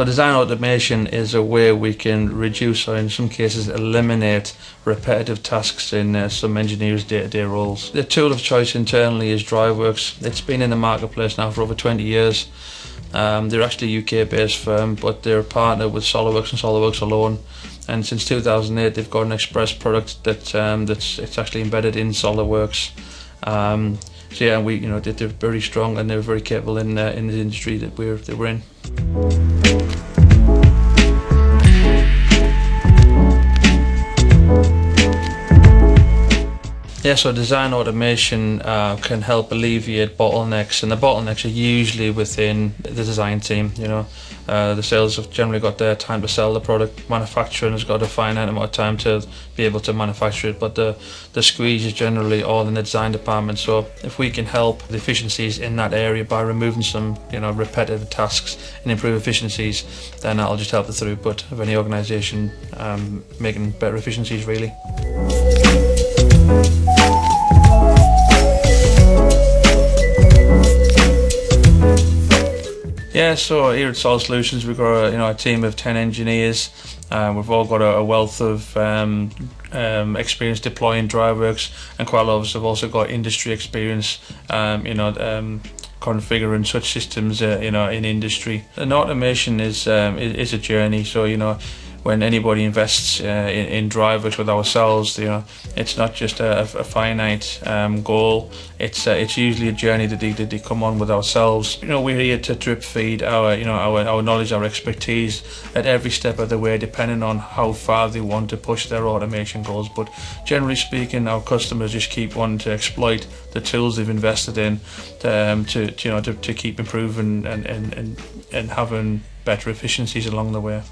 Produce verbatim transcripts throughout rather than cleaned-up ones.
So design automation is a way we can reduce, or in some cases eliminate, repetitive tasks in uh, some engineers' day-to-day roles. The tool of choice internally is DriveWorks. It's been in the marketplace now for over twenty years. Um, they're actually a U K based firm, but they're a partner with SOLIDWORKS and SOLIDWORKS alone. And since two thousand eight, they've got an express product that um, that's it's actually embedded in SOLIDWORKS. Um, so yeah, we you know they're very strong and they're very capable in uh, in the industry that we're that we're in. Yeah, so design automation uh, can help alleviate bottlenecks, and the bottlenecks are usually within the design team. You know, uh, the sales have generally got their time to sell the product. Manufacturing has got a finite amount of time to be able to manufacture it, but the the squeeze is generally all in the design department. So if we can help the efficiencies in that area by removing some, you know, repetitive tasks and improve efficiencies, then that'll just help the throughput of any organisation, um, making better efficiencies really. Yeah, so here at Solid Solutions we've got a, you know, a team of ten engineers. Uh, we've all got a, a wealth of um, um, experience deploying DriveWorks, and quite a lot of us have also got industry experience, um, you know, um, configuring such systems, uh, you know, in industry. And automation is um, is a journey. So you know, when anybody invests uh, in, in DriveWorks with ourselves, you know, it's not just a, a finite um, goal. It's uh, it's usually a journey that they, that they come on with ourselves. You know, we're here to drip feed our you know our, our knowledge, our expertise at every step of the way, depending on how far they want to push their automation goals. But generally speaking, our customers just keep wanting to exploit the tools they've invested in to, um, to, to you know to, to keep improving and, and, and, and having better efficiencies along the way.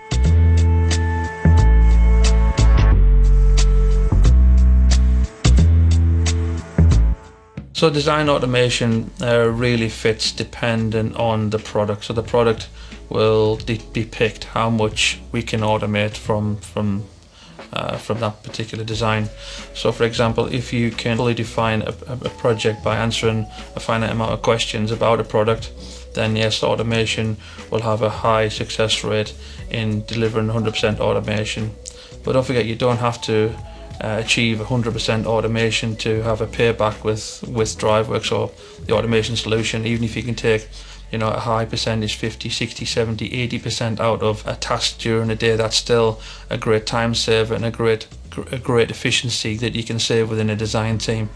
So design automation uh, really fits dependent on the product. So the product will de depict how much we can automate from from uh, from that particular design. So for example, if you can fully define a, a project by answering a finite amount of questions about a product, then yes, automation will have a high success rate in delivering one hundred percent automation. But don't forget, you don't have to Uh, achieve one hundred percent automation to have a payback with with DriveWorks or the automation solution. Even if you can take, you know, a high percentage, fifty, sixty, seventy, eighty percent out of a task during a day, that's still a great time saver and a great a great efficiency that you can save within a design team.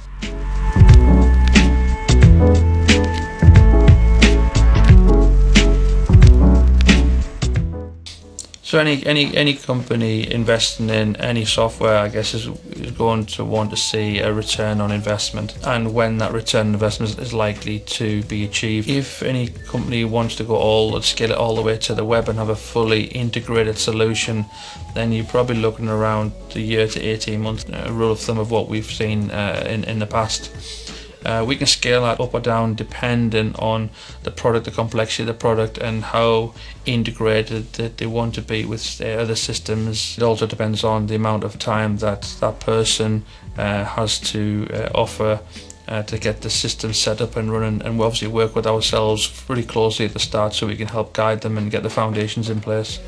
So any any any company investing in any software, I guess, is, is going to want to see a return on investment, and when that return on investment is likely to be achieved. If any company wants to go all scale it all the way to the web and have a fully integrated solution, then you're probably looking around the year to eighteen months. A rule of thumb of what we've seen uh, in in the past. Uh, we can scale that up or down depending on the product, the complexity of the product, and how integrated that they want to be with uh, other systems. It also depends on the amount of time that that person uh, has to uh, offer uh, to get the system set up and running. And we obviously work with ourselves really closely at the start so we can help guide them and get the foundations in place.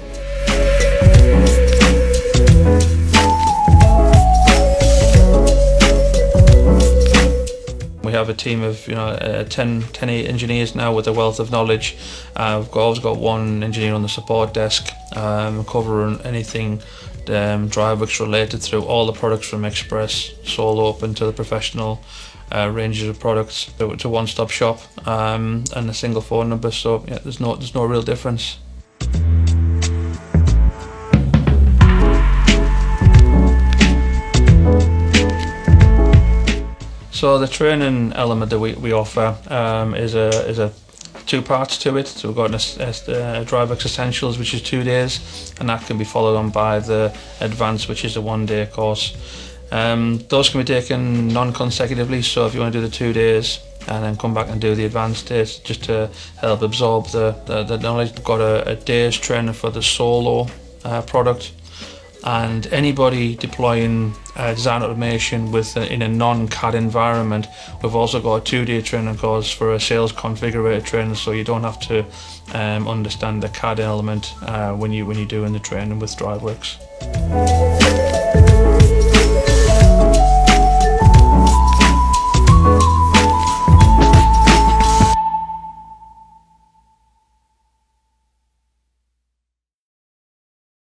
We have a team of you know uh, ten, ten engineers now with a wealth of knowledge. Uh, we've got, always got one engineer on the support desk, um, covering anything um, DriveWorks related through all the products from Express, Solo Open to the professional uh, ranges of products. So it's a one-stop shop um, and a single phone number. So yeah, there's no there's no real difference. So the training element that we, we offer um, is a is a two parts to it. So we've got a, a, a DriveWorks Essentials, which is two days, and that can be followed on by the Advanced, which is a one-day course. Um, those can be taken non-consecutively. So if you want to do the two days and then come back and do the advanced days, just to help absorb the the, the knowledge. We've got a, a day's training for the Solo uh, product. and anybody deploying uh, design automation with a, in a non-C A D environment, we've also got a two-day training course for a sales configurator training, so you don't have to um, understand the C A D element uh, when you when you're doing the training with DriveWorks.